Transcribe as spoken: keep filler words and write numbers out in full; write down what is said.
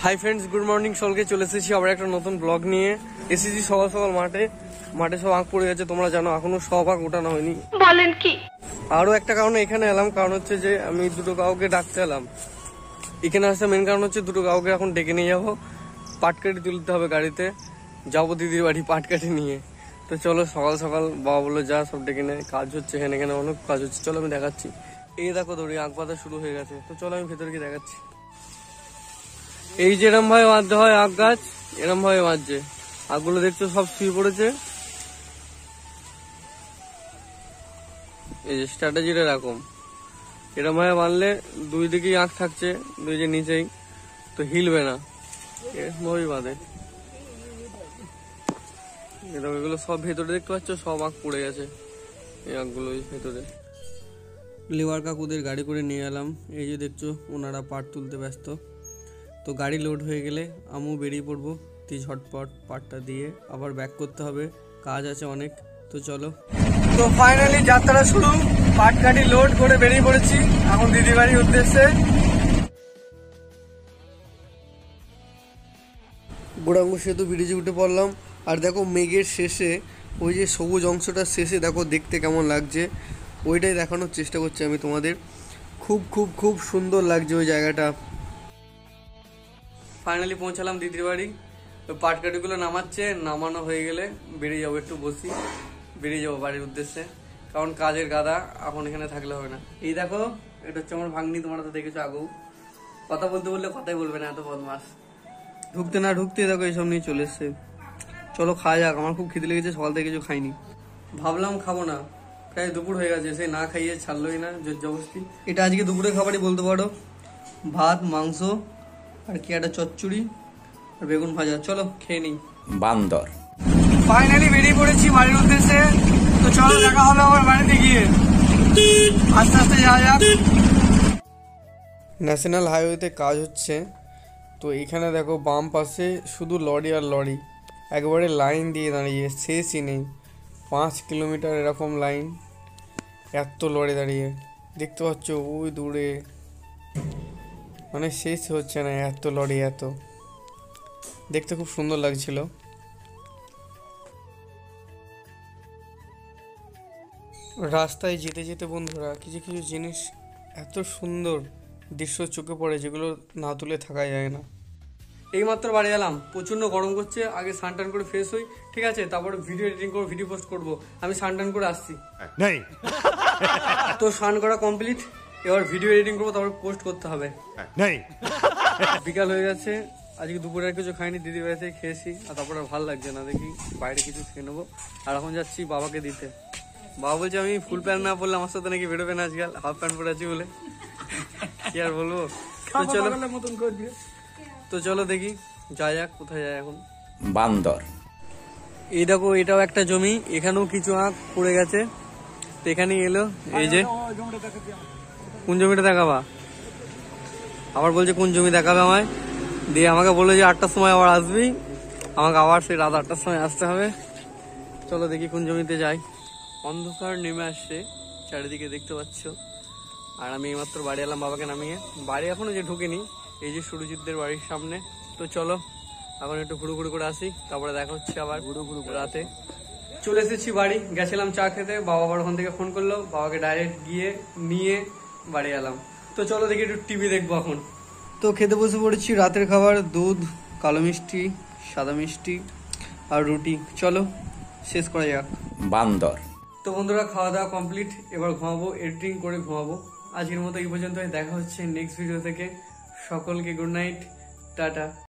Hi friends, good morning. সকলকে চলে এসেছি আবার একটা নতুন ব্লগ নিয়ে। এসেছি সকাল সকাল মাঠে মাঠে সব আঁক পড়ে গেছে, তোমরা জানো এখনো সব আঁক ওঠানো হয়নি। বলেন কি? আরো একটা কারণে এখানে এলাম, কারণ হচ্ছে যে আমি দুটো কাউকে ডাকতে এলাম এখানে আসতে। মেন কারণ হচ্ছে দুটো কাউকে এখন ডেকে নিয়ে যাবো, পাটকাঠি তুলতে হবে গাড়িতে, যাবো দিদির বাড়ি পাটকাঠি নিয়ে। তো চলো, সকাল সকাল বাবা বললো যা সব ডেকে নেয়, কাজ হচ্ছে এখানে, এখানে অনেক কাজ হচ্ছে। চলো আমি দেখাচ্ছি। এই দেখো দড়ি আঁক বাঁধা শুরু হয়ে গেছে। তো চলো আমি ভেতরে গিয়ে দেখাচ্ছি। এই যে এরম ভাবে বাঁধতে হয় আখ গাছ, এরম ভাবে বাঁধছে। আখগুলো দেখছো সব শুয়ে পড়েছে। এই যে স্ট্র্যাটেজিটা এরকম, এরম ভাবে বাঁধলে দুই দিকেই আখ থাকছে, দুই যে নিচেই, তো হিলবে না। এরকম ভাবেই বাঁধে। এরকম এগুলো সব ভেতরে দেখতে পাচ্ছ, সব আখ পড়ে গেছে। এই আখগুলো ভেতরে। লেবার কাকুদের গাড়ি করে নিয়ে এলাম। এই যে দেখছো ওনারা পাট তুলতে ব্যস্ত। তো গাড়ি লোড হয়ে গেলে আমু বেরিয়ে পড়বো তি ঝটপট পাটটা দিয়ে, আবার ব্যাক করতে হবে, কাজ আছে অনেক। তো চলো। তো ফাইনালি যাত্রা শুরু, পাট গাড়ি লোড করে বেরিয়ে পড়েছি এখন দিদি বাড়ির উদ্দেশ্যে। গোড়াঙ্গ সেতু ব্রিজে উঠে পড়লাম। আর দেখো মেঘের শেষে ওই যে সবুজ অংশটার শেষে দেখো দেখতে কেমন লাগছে, ওইটাই দেখানোর চেষ্টা করছি আমি তোমাদের। খুব খুব খুব সুন্দর লাগছে ওই জায়গাটা। ফাইনালি পৌঁছালাম দিদির বাড়ি। ওই পাটকাঠিগুলো নামাচ্ছে, নামানো হয়ে গেলে বেরিয়ে যাবো, একটু বসি, বেরিয়ে যাবো বাড়ির উদ্দেশ্যে, কারণ কাজের গাদা এখন এখানে থাকলে হবে না। এই দেখো, এটা হচ্ছে আমার ভাগ্নি, তোমরা তো দেখেছো আগেও। কথা বলতে বললে কথাই বলবে না, এত বদমাস। ঢুকতে না ঢুকতে দেখো এইসব নিয়ে চলে এসছে। চলো খাওয়া যাক, আমার খুব খিদে লেগেছে, সকাল থেকে কিছু খাইনি। ভাবলাম খাবো না, প্রায় দুপুর হয়ে গেছে, সে না খাইয়ে ছাড়লোই না, জোর জবরদস্তি। এটা আজকে দুপুরে খাবারই বলতে পারো, ভাত, মাংস আর কি একটা চচ্চড়ি আর বেগুন ভাজা। চলো খেয়ে নিই। বান্দর। ফাইনালি বেরিয়ে পড়েছি বাড়ির উদ্দেশ্যে। তো চলো দেখা হবে আমার বাড়িতে গিয়ে, আস্তে আস্তে যাওয়া যাক। ন্যাশনাল হাইওয়েতে কাজ হচ্ছে, তো এখানে দেখো বাম পাশে শুধু লরি আর লরি, একবারে লাইন দিয়ে দাঁড়িয়ে, শেষই নেই। পাঁচ কিলোমিটার এরকম লাইন, এত লরি দাঁড়িয়ে দেখতে পাচ্ছ ওই দূরে, মানে শেষ হচ্ছে না, এত লরি, এত দেখতে খুব সুন্দর লাগছিল। রাস্তায় যেতে যেতে বন্ধুরা কিছু কিছু জিনিস এত সুন্দর দৃশ্য চোখে পড়ে, যেগুলো না তুলে থাকা যায় না। এইমাত্র বাড়ি এলাম, প্রচন্ড গরম করছে। আগে স্নান টান করে ফ্রেশ হই, ঠিক আছে, তারপরে ভিডিও এডিটিং করবো, ভিডিও পোস্ট করবো। আমি স্নান টান করে আসছি। তো স্নান করা কমপ্লিট, এবার ভিডিও এডিটিং করবো, তারপর পোস্ট করতে হবে। বিকাল হয়ে গেছে, আজকে দুপুরে আর কিছু খাইনি, দিদি বাড়িতে খেয়েছি। আর তারপরে আর ভালো লাগছে না, দেখি বাইরে কিছু খেয়ে নেবো। আর এখন যাচ্ছি বাবাকে দিতে। বাবা বলছে আমি ফুল প্যান্ট না পরলে আমার সাথে নাকি বেরোবে না, আজকাল হাফ প্যান্ট পরে আছি বলে। কি আর বলবো। তো চলো তো চলো দেখি যা যাক, কোথায় যায় এখন। বান্দর। এই দেখো এটাও একটা জমি, এখানেও কিছু আঁক পড়ে গেছে। তো এখানে এলো, এই যে কোন জমিটা দেখাবা, আবার বলছে কোন জমি দেখাবে আমায়, দিয়ে আমাকে বললো যে আটটার সময় আবার আসবি, আমাকে আবার সেই রাত আটটার সময় আসতে হবে। চলো দেখি কোন জমিতে যাই। অন্ধকার নেমে আসছে চারিদিকে, দেখতে পাচ্ছ। আর আমি এইমাত্র বাড়ি এলাম বাবাকে নামিয়ে। বাড়ি এখনো যে ঢুকিনি, এই যে সুরজিৎদের বাড়ির সামনে। তো চলো এখন একটু ঘুরু ঘুরু করে আসি, তারপরে দেখা হচ্ছে আবার ঘুরু ঘুরু রাতে। চলে এসেছি বাড়ি, গেছিলাম চা খেতে, বাবা আবার ওখান থেকে ফোন করলো, বাবাকে ডাইরেক্ট গিয়ে নিয়ে বাড়ি এলাম। তো চলো দেখি একটু টিভি দেখবো এখন। তো খেতে বসে পড়েছি রাতের খাবার, দুধ, কালো মিষ্টি, সাদা মিষ্টি আর রুটি। চলো শেষ করা যাক। বান্দর। তো বন্ধুরা খাওয়া দাওয়া কমপ্লিট, এবার ঘুমাবো, এডিটিং করে ঘুমাবো। আজকের মতো এই পর্যন্ত, দেখা হচ্ছে নেক্সট ভিডিও থেকে। সকলকে গুড নাইট, টাটা।